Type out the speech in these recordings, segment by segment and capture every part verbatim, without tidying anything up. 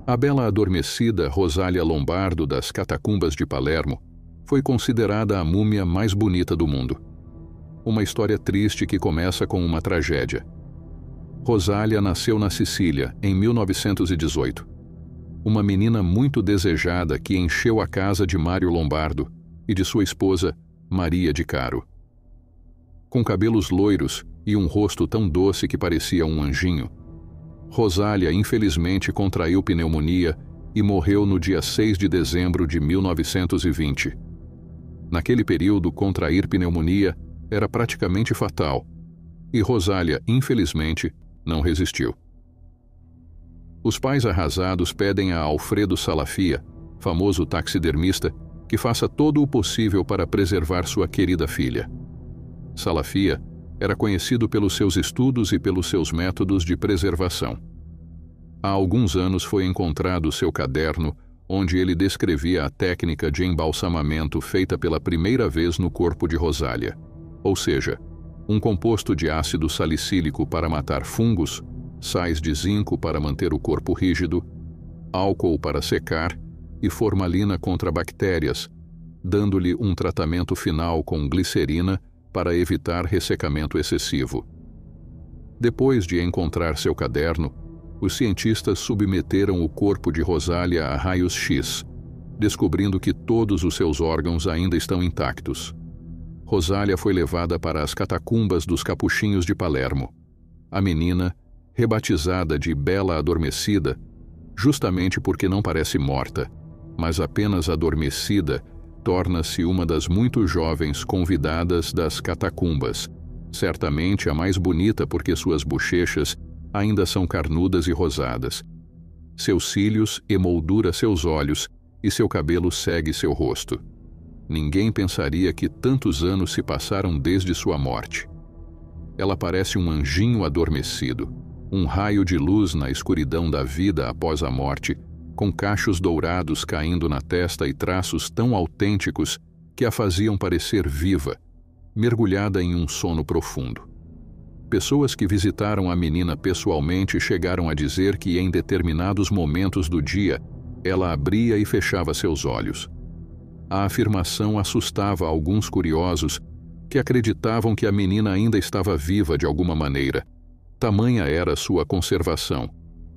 A bela adormecida Rosália Lombardo das Catacumbas de Palermo foi considerada a múmia mais bonita do mundo. Uma história triste que começa com uma tragédia. Rosália nasceu na Sicília, em mil novecentos e dezoito. Uma menina muito desejada que encheu a casa de Mário Lombardo e de sua esposa, Maria de Caro. Com cabelos loiros e um rosto tão doce que parecia um anjinho, Rosália infelizmente contraiu pneumonia e morreu no dia seis de dezembro de mil novecentos e vinte. Naquele período, contrair pneumonia era praticamente fatal, e Rosália, infelizmente, não resistiu. Os pais arrasados pedem a Alfredo Salafia, famoso taxidermista, que faça todo o possível para preservar sua querida filha. Salafia era conhecido pelos seus estudos e pelos seus métodos de preservação. Há alguns anos foi encontrado seu caderno, onde ele descrevia a técnica de embalsamamento feita pela primeira vez no corpo de Rosália, ou seja, um composto de ácido salicílico para matar fungos, sais de zinco para manter o corpo rígido, álcool para secar e formalina contra bactérias, dando-lhe um tratamento final com glicerina para evitar ressecamento excessivo. Depois de encontrar seu caderno, os cientistas submeteram o corpo de Rosália a raios X, descobrindo que todos os seus órgãos ainda estão intactos. Rosália foi levada para as catacumbas dos Capuchinhos de Palermo. A menina, rebatizada de Bela Adormecida, justamente porque não parece morta, mas apenas adormecida, torna-se uma das muito jovens convidadas das catacumbas, certamente a mais bonita porque suas bochechas ainda são carnudas e rosadas. Seus cílios emoldura seus olhos e seu cabelo segue seu rosto. Ninguém pensaria que tantos anos se passaram desde sua morte. Ela parece um anjinho adormecido, um raio de luz na escuridão da vida após a morte, com cachos dourados caindo na testa e traços tão autênticos que a faziam parecer viva, mergulhada em um sono profundo. Pessoas que visitaram a menina pessoalmente chegaram a dizer que em determinados momentos do dia ela abria e fechava seus olhos. A afirmação assustava alguns curiosos que acreditavam que a menina ainda estava viva de alguma maneira. Tamanha era sua conservação.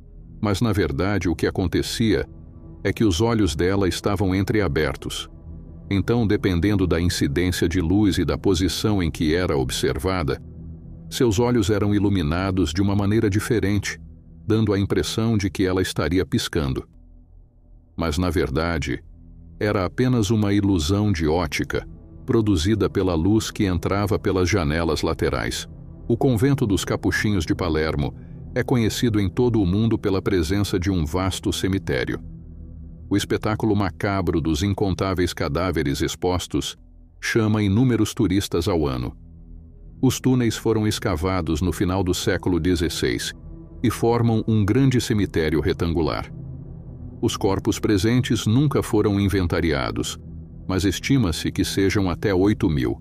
Mas na verdade o que acontecia é que os olhos dela estavam entreabertos. Então, dependendo da incidência de luz e da posição em que era observada, seus olhos eram iluminados de uma maneira diferente, dando a impressão de que ela estaria piscando. Mas, na verdade, era apenas uma ilusão de ótica, produzida pela luz que entrava pelas janelas laterais. O convento dos Capuchinhos de Palermo é conhecido em todo o mundo pela presença de um vasto cemitério. O espetáculo macabro dos incontáveis cadáveres expostos chama inúmeros turistas ao ano. Os túneis foram escavados no final do século dezesseis e formam um grande cemitério retangular. Os corpos presentes nunca foram inventariados, mas estima-se que sejam até oito mil.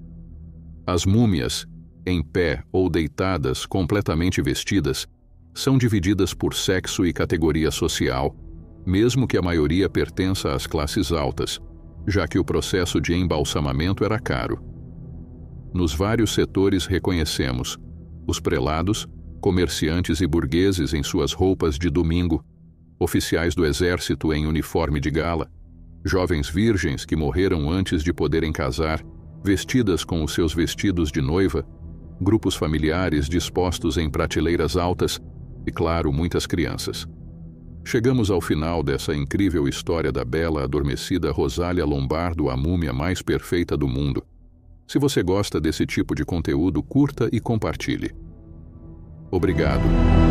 As múmias, em pé ou deitadas, completamente vestidas, são divididas por sexo e categoria social, mesmo que a maioria pertença às classes altas, já que o processo de embalsamamento era caro. Nos vários setores reconhecemos os prelados, comerciantes e burgueses em suas roupas de domingo, oficiais do exército em uniforme de gala, jovens virgens que morreram antes de poderem casar, vestidas com os seus vestidos de noiva, grupos familiares dispostos em prateleiras altas e, claro, muitas crianças. Chegamos ao final dessa incrível história da bela adormecida Rosália Lombardo, a múmia mais perfeita do mundo. Se você gosta desse tipo de conteúdo, curta e compartilhe. Obrigado.